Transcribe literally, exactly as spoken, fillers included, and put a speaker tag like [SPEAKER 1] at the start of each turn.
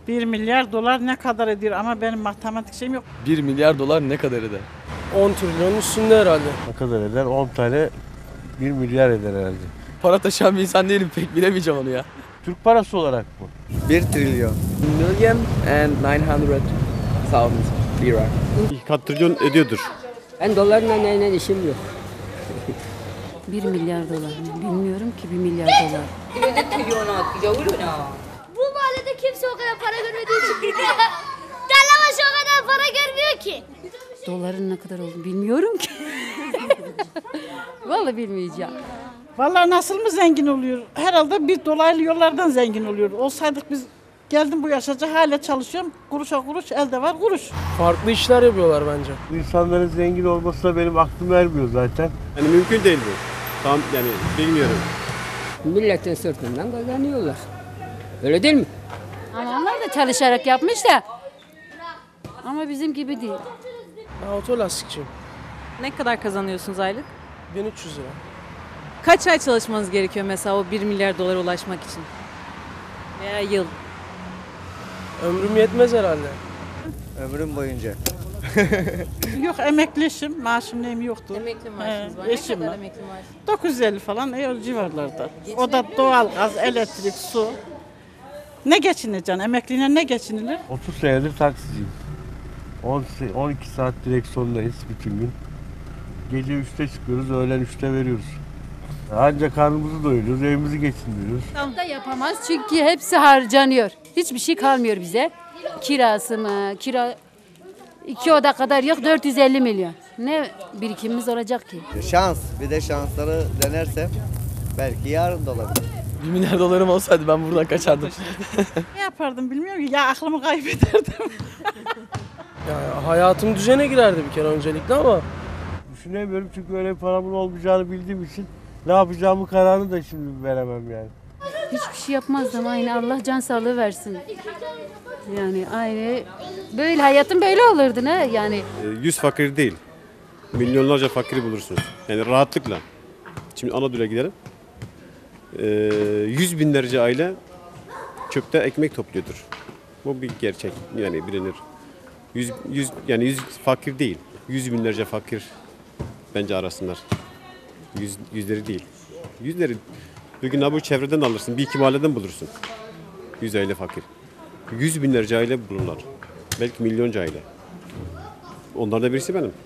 [SPEAKER 1] Bir milyar dolar ne kadar ediyor ama benim matematik şeyim yok.
[SPEAKER 2] bir milyar dolar ne kadar eder?
[SPEAKER 3] on trilyonun üstünde herhalde.
[SPEAKER 4] Ne kadar eder? on tane bir milyar eder herhalde.
[SPEAKER 2] Para taşıyan bir insan değilim, pek bilemeyeceğim onu ya.
[SPEAKER 4] Türk parası olarak mı?
[SPEAKER 5] bir trilyon.
[SPEAKER 2] Million and nine hundred thousand lira.
[SPEAKER 6] İki kat trilyon ediyordur.
[SPEAKER 7] Ben dolarla neyle işim yok.
[SPEAKER 8] Bir milyar dolar mı? Bilmiyorum ki bir milyar dolar.
[SPEAKER 9] Bu mahallede kimse o kadar para görmediği için. Tarlamaşı o kadar para görmüyor ki.
[SPEAKER 8] Doların ne kadar olduğunu bilmiyorum ki. Vallahi bilmeyeceğim.
[SPEAKER 1] Vallahi nasıl mı zengin oluyor? Herhalde bir dolaylı yollardan zengin oluyor. Olsaydık biz geldim bu yaşaca hala çalışıyorum. Kuruşa kuruş elde var kuruş.
[SPEAKER 3] Farklı işler yapıyorlar bence.
[SPEAKER 4] Bu insanların zengin olmasına benim aklım ermiyor zaten.
[SPEAKER 6] Yani mümkün değil bu. Tam yani bilmiyorum.
[SPEAKER 7] Milletin sırtından kazanıyorlar. Öyle değil mi?
[SPEAKER 8] Ama onlar da çalışarak yapmış da. Ama bizim gibi değil.
[SPEAKER 3] Ben otolastikçiyim.
[SPEAKER 10] Ne kadar kazanıyorsunuz aylık?
[SPEAKER 3] bin üç yüz lira.
[SPEAKER 10] Kaç ay çalışmanız gerekiyor mesela o bir milyar dolara ulaşmak için? Veya yıl?
[SPEAKER 3] Ömrüm yetmez herhalde.
[SPEAKER 5] Ömrüm boyunca.
[SPEAKER 1] Yok emeklişim, maaşım neyim yoktu.
[SPEAKER 10] Emekli
[SPEAKER 1] maaşınız
[SPEAKER 10] maaşınız
[SPEAKER 1] var. Ne eşim kadar var?
[SPEAKER 10] emekli maaş?
[SPEAKER 1] dokuz yüz elli falan e, o civarlarda. O da doğal gaz, elektrik, su. Ne geçineceksin? Emekliyle ne geçinilir?
[SPEAKER 4] otuz senedir taksiciyim. on, on iki saat direksiyondayız bütün gün. Gece üçte çıkıyoruz, öğlen üçte veriyoruz. Ancak karnımızı doyuruyoruz, evimizi geçindiriyoruz.
[SPEAKER 8] Tam da yapamaz çünkü hepsi harcanıyor. Hiçbir şey kalmıyor bize. Kirası mı? Kira iki oda kadar yok dört yüz elli milyon. Ne birikimimiz olacak ki?
[SPEAKER 5] Şans. Bir de şansları denersem belki yarın da olabilir.
[SPEAKER 2] bir milyar dolarım olsaydı ben buradan kaçardım.
[SPEAKER 1] Ne yapardım bilmiyorum ki. Ya aklımı kaybederdim.
[SPEAKER 3] Yani hayatım düzene girerdi bir kere öncelikle ama
[SPEAKER 4] Düşünemiyorum çünkü öyle bir paramın olmayacağını bildiğim için ne yapacağımı kararını da şimdi veremem yani.
[SPEAKER 8] Hiçbir şey yapmazdım aynı Allah can sağlığı versin. Yani aynı böyle hayatım böyle olurdu ne yani.
[SPEAKER 6] Yüz fakir değil. Milyonlarca fakiri bulursunuz. Yani rahatlıkla. Şimdi Anadolu'ya gidelim. Ee, yüz binlerce aile çöpte ekmek topluyordur. Bu bir gerçek. Yani bilinir. Yüz, yüz, yani yüz fakir değil. Yüz binlerce fakir bence arasınlar. Yüz, yüzleri değil. Yüzleri bugün bu çevreden alırsın. Bir iki mahalleden bulursun. Yüz aile fakir. Yüz binlerce aile bulurlar. Belki milyonca aile. Onlardan birisi benim.